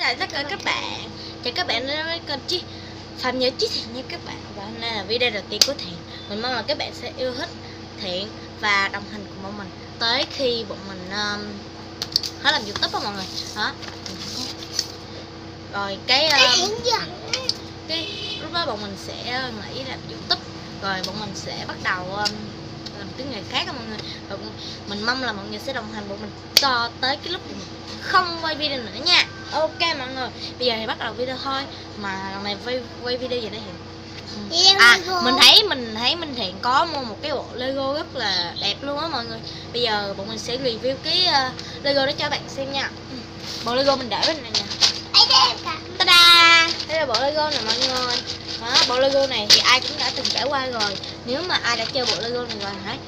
lại tất cả các bạn. Chào các bạn đến với kênh Phạm Nhớ Chí Thiện nha các bạn. Và hôm nay là video đầu tiên của Thiện. Mình mong là các bạn sẽ yêu thích Thiện và đồng hành cùng bọn mình tới khi bọn mình hết làm YouTube đó mọi người. Đó. Rồi cái lúc đó bọn mình sẽ nghỉ làm YouTube, rồi bọn mình sẽ bắt đầu làm cái nghề khác đó mọi người. Và mình mong là mọi người sẽ đồng hành bọn mình cho tới cái lúc mình không quay video nữa nha. Ok mọi người, bây giờ thì bắt đầu video thôi. Mà lần này quay video gì đây Thiện? Mình thấy Minh Thiện có mua một cái bộ Lego rất là đẹp luôn á mọi người. Bây giờ bọn mình sẽ review cái Lego đó cho bạn xem nha. Bộ Lego mình để bên này nè. Ta-da! Đây là bộ Lego này mọi người. Đó, bộ Lego này thì ai cũng đã từng trải qua rồi. Nếu mà ai đã chơi bộ Lego này rồi hãy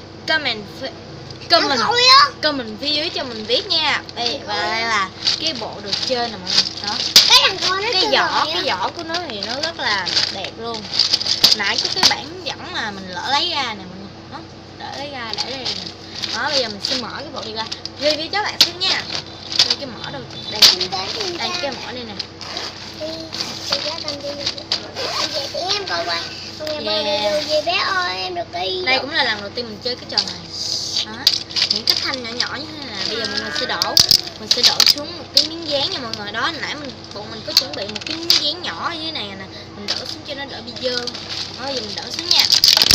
comment phía dưới cho mình biết nha. Đây, và đây là cái bộ đồ chơi nè mọi người. Đó. Cái vỏ của nó thì nó rất là đẹp luôn. Nãy có cái bản dẫn mà mình lỡ lấy ra nè mọi người. Đó, để lấy ra để đây nè. Đó, bây giờ mình sẽ mở cái bộ này ra review cho bạn xem nha. Đây cái mỏ đâu, đây cái mỏ đây nè. Đây cũng là lần đầu tiên mình chơi cái trò này. Đó, những cái thanh nhỏ nhỏ như thế này. Bây giờ mình sẽ đổ xuống một cái miếng dán nha mọi người. Đó, nãy bọn mình có chuẩn bị một cái miếng dán nhỏ ở dưới này nè, mình đổ xuống cho nó đỡ bị dơ. Đó, giờ mình đổ xuống nha.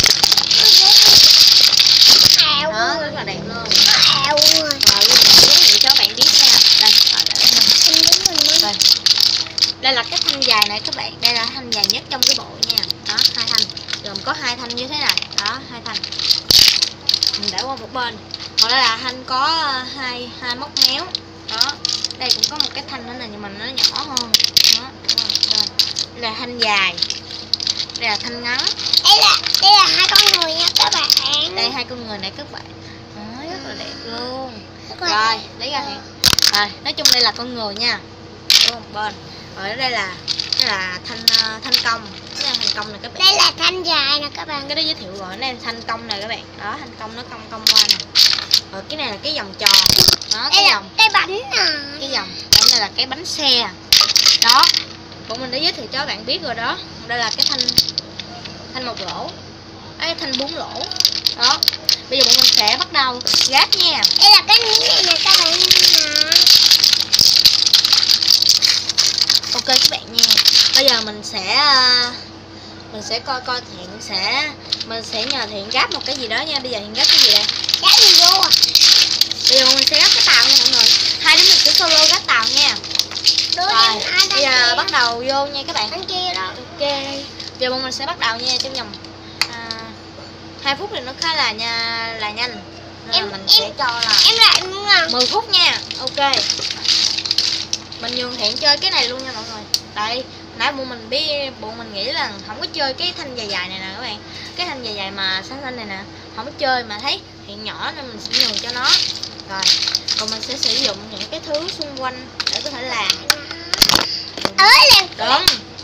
Đó, rất là đẹp luôn. Rồi mình giới thiệu cho bạn biết nha. Đây, đây là cái thanh dài này các bạn. Đây là thanh dài nhất trong cái bộ nha. Đó, 2 thanh. Gồm có 2 thanh như thế này. Đó, 2 thanh. Mình để qua một bên. Còn đây là thanh có hai móc méo. Đó, đây cũng có một cái thanh nữa nè, nhưng mà nó nhỏ hơn. Đó, đúng rồi. Đây là thanh dài. Đây là thanh ngắn. Đây là 2 con người nha các bạn. Đây 2 con người này các bạn. Đó, rất là đẹp luôn. Rồi, lấy ra Thiện. Rồi, nói chung đây là con người nha. Đúng một bên. Rồi đây là thanh công. Đây là thanh công này các bạn. Đây là thanh dài nè các bạn. Cái đó giới thiệu rồi. Đây là thanh công này các bạn. Đó, thanh công nó cong qua nè. Rồi cái này là cái vòng tròn. Đó, cái vòng. Cái bánh nè. Cái vòng. Đây là cái bánh xe. Đó. Bọn mình đã giới thiệu cho các bạn biết rồi đó. Đây là cái thanh 1 lỗ. Đây thanh 4 lỗ. Đó. Bây giờ bọn mình sẽ bắt đầu gáp nha. Đây là cái miếng này nè các bạn. Ok các bạn nha. Bây giờ mình sẽ coi mình sẽ nhờ Thiện gáp một cái gì đó nha. Bây giờ Thiện gáp cái gì đây? Gáp gì vô à? Bây giờ mình sẽ gáp cái tàu nha mọi người. 2 đứa mình sẽ solo gáp tàu nha. Rồi, bây giờ bắt đầu vô nha các bạn. Anh kia đó. Ok. Bây giờ bọn mình sẽ bắt đầu nha, trong vòng 2 phút thì nó khá là nhanh. Nên là mình sẽ cho là em lại muốn là 10 phút nha. Ok. Mình nhường Thiện chơi cái này luôn nha mọi người. Tại nãy bọn mình nghĩ là không có chơi cái thanh dài này nè các bạn. Cái thanh dài mà xanh này nè, không có chơi mà thấy Thiện nhỏ nên mình sẽ nhường cho nó. Rồi, còn mình sẽ sử dụng những cái thứ xung quanh để có thể làm. Đúng.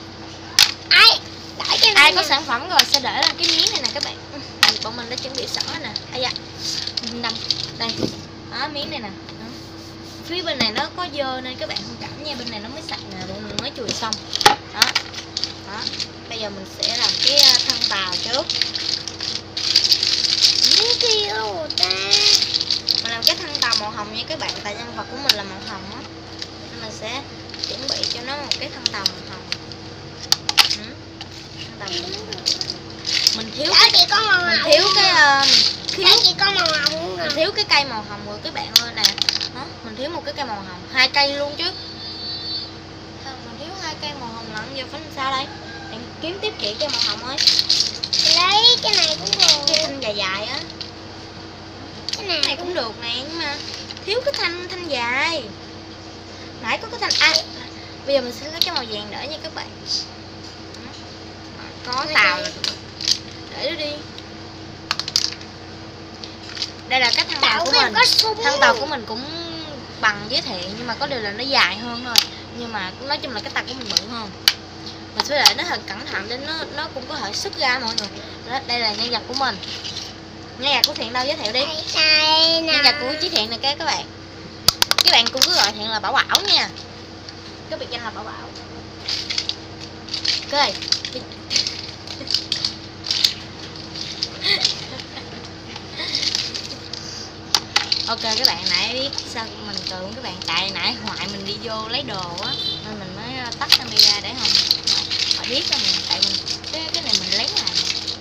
Ai có sản phẩm rồi sẽ để lên cái miếng này nè các bạn. Bọn mình đã chuẩn bị sẵn rồi nè. Ây da. Đây. Đó, miếng này nè. Đó. Phía bên này nó có dơ nên các bạn thông cảm nha, bên này nó mới sạch nè, bọn mình mới chùi xong. Đó. Đó. Bây giờ mình sẽ làm cái thân tàu trước. Mình làm cái thân tàu màu hồng nha các bạn, tại nhân vật của mình là màu hồng á. Nên mình sẽ chuẩn bị cho nó một cái thân tàu màu hồng. Mình thiếu cái cây màu hồng rồi các bạn ơi nè. Đó, mình thiếu một cái cây màu hồng, 2 cây luôn chứ. Mình thiếu 2 cây màu hồng lận, giờ phải làm sao đây? Bạn kiếm tiếp chị cây màu hồng ơi. Lấy cái này cũng được. Cái thanh dài á. Cái này cũng được nè, nhưng mà thiếu cái thanh dài. Nãy có cái thanh bây giờ mình sẽ lấy cái màu vàng đỡ nha các bạn. Có tàu là để nó đi. Đây là cái thân tàu của mình. Thân tàu của mình cũng bằng với Thiện, nhưng mà có điều là nó dài hơn thôi. Nhưng mà nói chung là cái tàu của mình bự hơn. Mình phải để nó thật cẩn thận để nó cũng có thể xuất ra mọi người. Đó, đây là nhân vật của mình. Nhân vật của Thiện đâu, giới thiệu đi. Nhân vật của Chí Thiện này các bạn. Các bạn cũng cứ gọi Thiện là Bảo Bảo nha. cái biệt danh là Bảo Bảo. Ok. Ok các bạn, nãy biết sao mình tưởng các bạn, tại nãy Hoại mình đi vô lấy đồ á nên mình mới tắt camera để không họ biết là mình, tại mình cái này mình lén làm.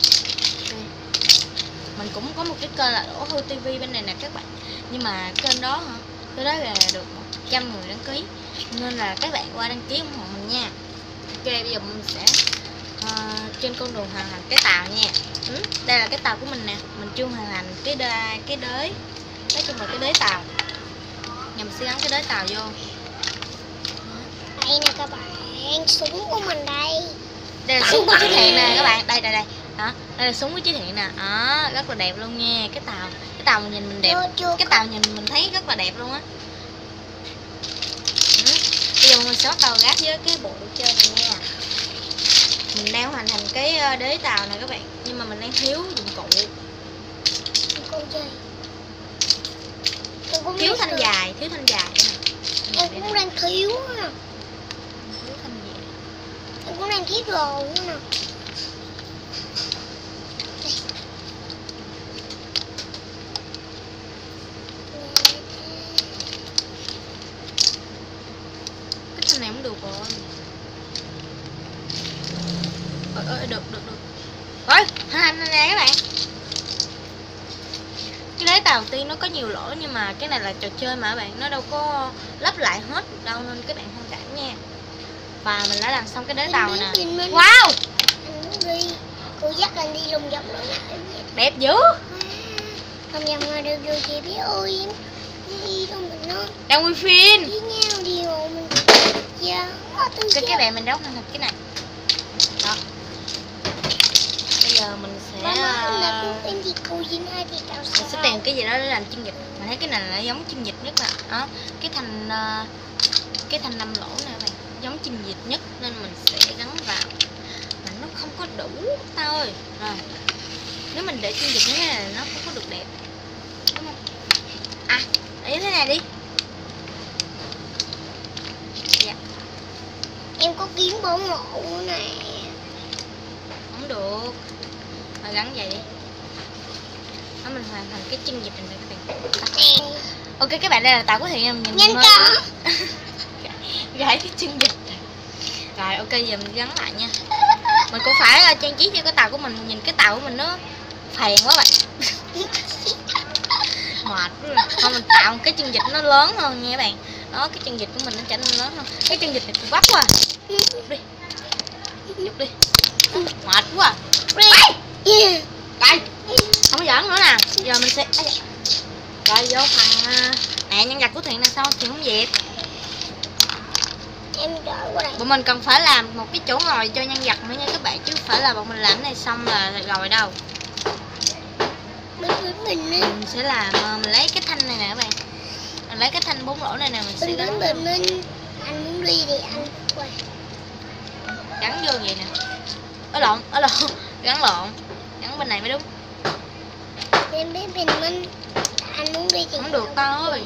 Mình cũng có một cái kênh là Đỗ Hư TV bên này nè các bạn, nhưng mà kênh đó hả, cái đó là được 100 người đăng ký nên là các bạn qua đăng ký ủng hộ mình nha. Ok, bây giờ mình sẽ trên con đường hoàn thành cái tàu nha. Đây là cái tàu của mình nè, mình chưa hoàn thành cái đới, nói chung là cái đới tàu. Nhà mình sẽ gắn cái đới tàu vô. Đây nè các bạn, súng của mình đây. Đây là súng của Chí Thiện nè các bạn, đây đó, đây là súng của Chí Thiện nè, đó, rất là đẹp luôn nha. Cái tàu mình nhìn mình đẹp, cái tàu nhìn mình thấy rất là đẹp luôn á. Bây giờ mình sẽ bắt đầu gác với cái bộ đồ chơi này nha. Mình đang hoàn thành cái đế tàu này các bạn, nhưng mà mình đang thiếu dụng cụ. Thiếu thanh dài, thiếu thanh dài nè. Em cũng đang thiếu nè. Thiếu thanh dài. Em cũng đang thiếu đồ nữa nè. Cái thanh này cũng được rồi. Được. Rồi, hành này các bạn. Cái đế tàu tiên nó có nhiều lỗ, nhưng mà cái này là trò chơi mà các bạn, nó đâu có lắp lại hết đâu nên các bạn thông cảm nha. Và mình đã làm xong cái đế tàu nè. Wow, Đi, cô dắt anh đi lùng vòng nữa nè. đẹp dữ. Không vòng mà được rồi chị bé ơi, em đi đâu mình nó. Đang quay phim. Với nhau đi rồi mình. Dạ, Các bạn mình đóng hoàn thành cái này. Đó. Bây giờ mình sẽ em thì cô với hai thì cạo mình sẽ tìm cái gì đó để làm chân vịt. Mình thấy cái này là giống chân vịt nhất là đó, cái thanh 5 lỗ này các bạn, giống chân vịt nhất nên mình sẽ gắn vào. Mà nó không có đủ ta ơi. Rồi. Nếu mình để chân vịt như thế này nó không có được đẹp. Đúng không? À, để thế này đi. Dạ. Em có kiếm bảo hộ nè. Không được. Mà gắn vậy đi. Đó, mình hoàn thành cái chân vịt này các bạn. Ok các bạn, đây là tàu của Thiện em nhìn nhanh có gãy cái chân vịt. Rồi ok, giờ mình gắn lại nha. Mình cũng phải trang trí cho cái tàu của mình, nhìn cái tàu của mình nó phèn quá bạn. Mệt rồi. Thôi mình tạo một cái chân vịt nó lớn hơn nha các bạn. Đó, cái chân vịt của mình nó trở nên lớn hơn. Cái chân vịt này cũng vấp quá. Đi. Dục đi. Mệt quá. Đây. Không có giỡn nữa nè. Giờ mình sẽ rồi vô phần nè, nhân vật của Thiện là sao thì không dẹp. Em đợi qua đây. Bọn mình cần phải làm một cái chỗ ngồi cho nhân vật nữa nha các bạn, chứ không phải là bọn mình làm cái này xong là rồi đâu. Mình sẽ làm, mình lấy cái thanh này nè các bạn, mình lấy cái thanh 4 lỗ này nè, mình sẽ gắn anh muốn đi thì anh qua gắn vô vậy nè. Ở lộn gắn bên này mới đúng. em biết bình minh anh muốn đi thì Không được con ơi,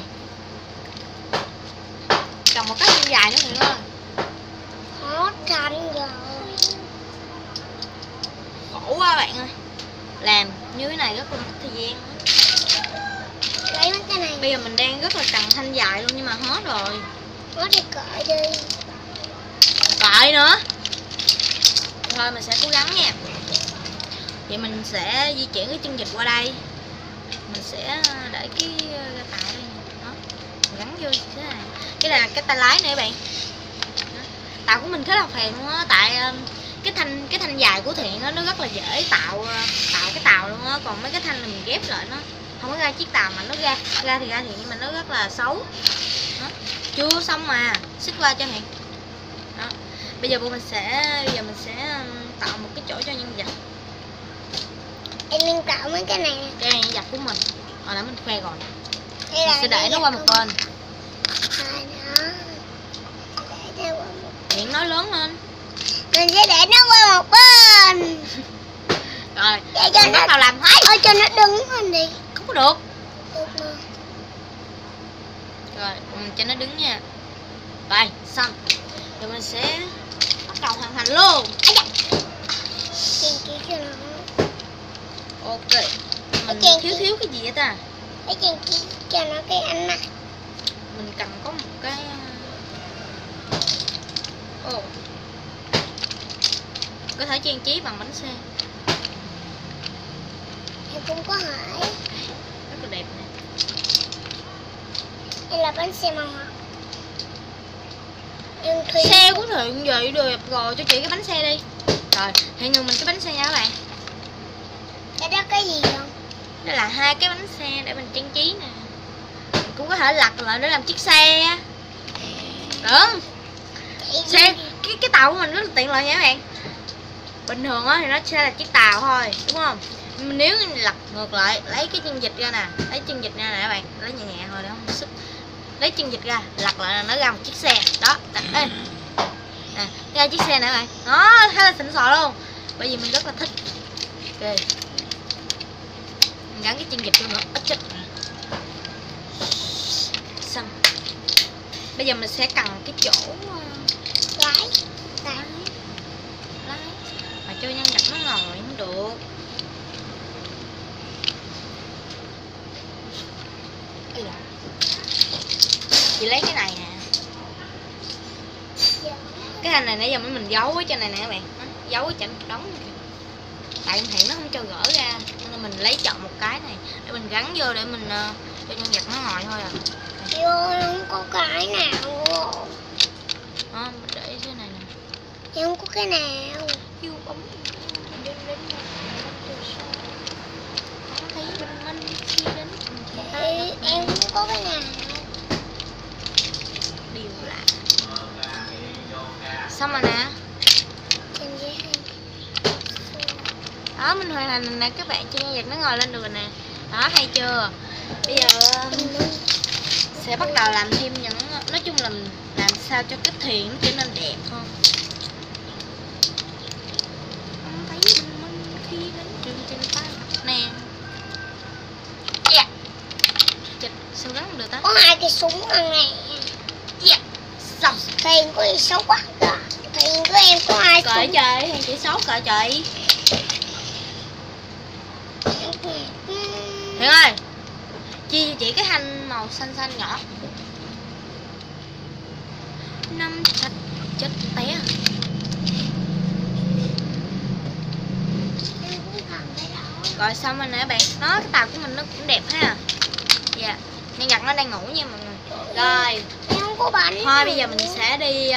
cần một cái chân dài nữa Thiện ơi. hết thanh rồi, Khổ quá bạn ơi, làm như thế này rất là mất thời gian. lấy mấy cái này. Bây giờ mình đang rất là cần thanh dài luôn nhưng mà hết rồi. Hết thì cởi đi. Cởi nữa. Thôi mình sẽ cố gắng nha. Vậy mình sẽ di chuyển cái chân vịt qua đây. Mình sẽ để cái tàu đây nè. Đó. Mình gắn vô thế này. Cái này là cái tay lái nè các bạn. Đó. Tàu của mình khá là phèn luôn á, tại cái thanh dài của Thiện nó rất là dễ tạo cái tàu luôn á, còn mấy cái thanh này mình ghép lại nó không có ra chiếc tàu, mà nó ra thì nhưng mà nó rất là xấu. Đó. Chưa xong mà, xích qua cho Thiện. Đó. Bây giờ mình sẽ tạo một cái chỗ cho nhân vật. Em đang tạo mấy cái này. Đây là nhân vật của mình. Hồi nãy mình khoe rồi. Đây Mình sẽ để nó qua một bên. Thiện nói lớn lên. Mình sẽ để nó qua một bên. Rồi, mình bắt đầu làm hết. Ôi cho nó đứng lên đi. Không có được. Được mà. Rồi, cho nó đứng nha. Rồi, xong. Rồi mình sẽ bắt đầu hoàn thành luôn. Trang trí cho nó. Ok. Mình thiếu cái gì vậy ta? Cái trang trí cho nó cái ánh mắt. Mình cần có một cái có thể trang trí bằng bánh xe. Em cũng có hỏi. Rất là đẹp nè. Đây là bánh xe màu hồng. Em thuê Xe của Thiện vậy được rồi, cho chị cái bánh xe đi. Rồi, Thiện nhường mình cái bánh xe nha các bạn. cái đó cái gì không? Đây là 2 cái bánh xe để mình trang trí nè. Mình cũng có thể lặt lại để làm chiếc xe. Đúng. Xe cái tàu của mình rất là tiện lợi nha các bạn. Bình thường á thì nó sẽ là chiếc tàu thôi, đúng không? Nếu lật ngược lại, lấy cái chân vịt ra nè, lấy chân vịt ra nè các bạn, lấy nhẹ nhẹ thôi để không sức. Lấy chân vịt ra, lật lại là nó ra một chiếc xe. Đó, đặt ê. Nè, ra chiếc xe nè các bạn. Đó, khá là xịn sò luôn. Bởi vì mình rất là thích. Ok. Mình gắn cái chân vịt vô nữa, ít chết. Xong. Bây giờ mình sẽ cần cái chỗ Lái. mà cho nhân vật nó ngồi cũng được. Chị lấy cái này nè. Cái hình này nãy giờ mình giấu ở trên này nè các bạn. Giấu ở trên đóng này. Tại Thiện nó không cho gỡ ra nên mình lấy chọn một cái này để mình gắn vô để mình cho nhân vật nó ngồi thôi à. Vô không có cái nào. Mình để cái này nè. Em không có cái nào. Yêu bấm đến thấy bình minh khi đến Em không có cái nào. điều lạ. Xong rồi nè. Đó, mình hoàn thành nè các bạn, cho nhân vật nó ngồi lên được rồi nè. Đó, hay chưa? Bây giờ sẽ bắt đầu làm thêm những, nói chung là làm sao cho cái thuyền nó trở nên đẹp hơn. Thấy bình minh khi đến trường trên tay nè. Chịch, sao gắn không được ta? Có 2 cái súng ăn nè. Xong. Thuyền của em xấu quá kìa. Thuyền của em có 2 Cởi súng. trời, thằng chị xấu cởi chị. Thiện ơi, chia cho chị cái hành màu xanh xanh nhỏ. 5 chạch chết té. Rồi xong rồi nè bạn. Đó, cái tàu của mình nó cũng đẹp ha. Dạ, nhân vật nó đang ngủ nha mọi người. Rồi, Em không có bánh. thôi bây giờ mình sẽ đi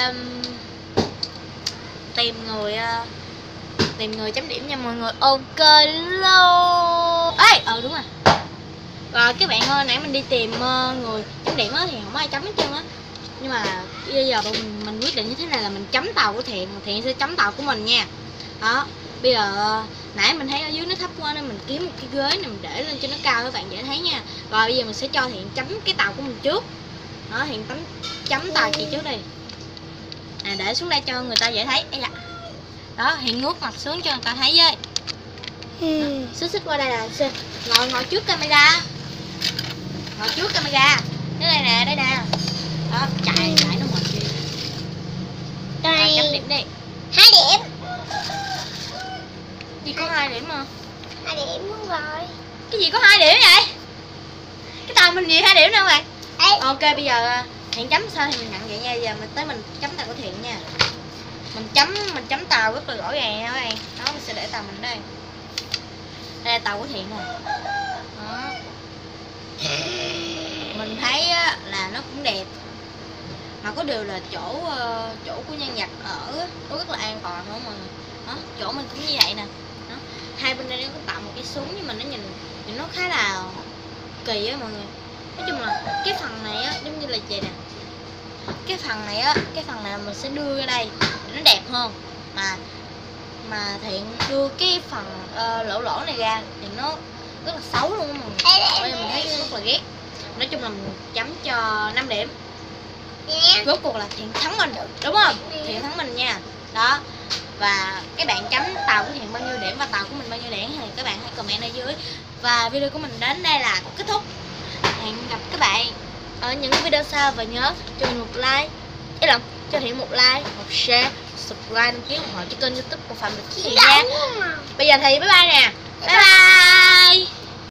tìm người chấm điểm nha mọi người. Ok luôn. Ê, đúng rồi. Rồi các bạn ơi, nãy mình đi tìm người chấm điểm á thì không ai chấm hết trơn á. Nhưng mà bây giờ mình quyết định như thế này là mình chấm tàu của Thiện sẽ chấm tàu của mình nha. Đó, bây giờ nãy mình thấy ở dưới nó thấp quá nên mình kiếm một cái ghế này mình để lên cho nó cao các bạn dễ thấy nha. Rồi bây giờ mình sẽ cho Thiện chấm cái tàu của mình trước. Đó, Thiện chấm tàu chị trước đi. Nè, để xuống đây cho người ta dễ thấy. Ây da. Đó, Thiện ngước mặt xuống cho người ta thấy với. Xích qua đây là ngồi trước camera. Ngồi trước camera. Đây nè, đây nè. Đó, chạy nó mệt đi. Rồi, chấm điểm đi. 2 điểm. Gì có 2 điểm mà? 2 điểm đúng rồi. Cái gì có 2 điểm vậy? Cái tàu mình gì 2 điểm đâu bạn? Ê. Ok, bây giờ Thiện chấm sao thì mình nhận vậy nha. Giờ mình chấm tàu của Thiện nha. Mình chấm tàu rất là rõ ràng nha các bạn. Đó, mình sẽ để tàu mình đây. Đây là tàu của Thiện nè. Đó. Mình thấy á, là nó cũng đẹp. Mà có điều là chỗ của nhân vật ở nó rất là an toàn đúng không mọi người. Đó, chỗ mình cũng như vậy nè. Đó. Hai bên đây nó có tạo một cái súng nhưng mà nó nhìn nó khá là kỳ á mọi người. Nói chung là cái phần này á giống như là vậy nè. Cái phần này mình sẽ đưa ra đây để nó đẹp hơn. Mà Thiện đưa cái phần lỗ này ra thì nó rất là xấu luôn mọi người. Bây giờ mình thấy rất là ghét. Nói chung là mình chấm cho 5 điểm. Rốt cuộc là Thiện thắng mình, đúng không? Thiện thắng mình nha. Đó. Và các bạn chấm tàu của Thiện bao nhiêu điểm và tàu của mình bao nhiêu điểm thì các bạn hãy comment ở dưới. Và video của mình đến đây là kết thúc. Hẹn gặp các bạn ở những video sau và nhớ cho mình một like, cho Thiện một like, một share, subscribe, đăng ký ủng hộ cho kênh YouTube của Phạm Được Cái Gì nha. Bây giờ thì bye bye nè. Bye bye.